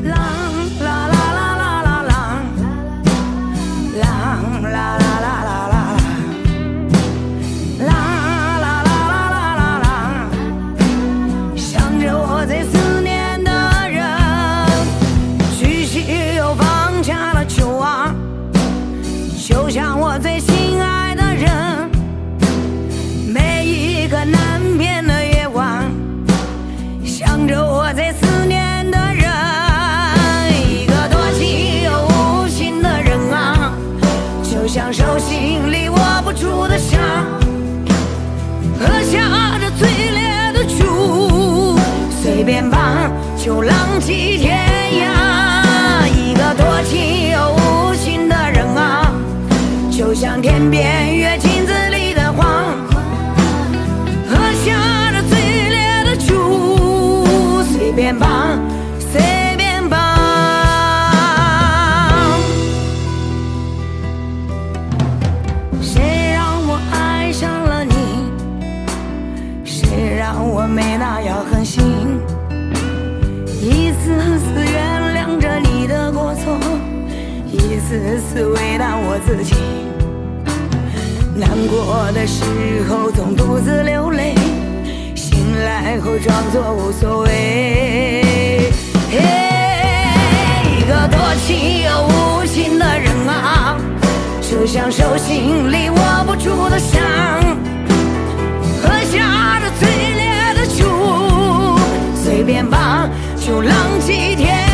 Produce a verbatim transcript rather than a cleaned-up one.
浪啦啦啦啦啦浪，浪啦啦啦啦啦浪，啦啦啦啦啦啦，想着我最思念的人，举起又放下了球啊，就像我最心爱的人，每一个难眠的夜晚，想着我最思念的人，一个多情又无情的人啊，就像手心里握不住的伤，喝下这最烈的酒，随便吧，就浪迹天涯。一个多情又无情的人啊，就像天边月镜子里的花，喝下这最烈的酒，随便吧，随便吧。谁让我爱上了你，谁让我没那样狠心，一次次原谅着你的过错，一次次为难我自己，难过的时候总独自流泪，醒来后装作无所谓。嘿，一个多情又无情的人啊，就像手心里握不住的伤，喝下这最烈的酒，随便吧，就浪迹天涯。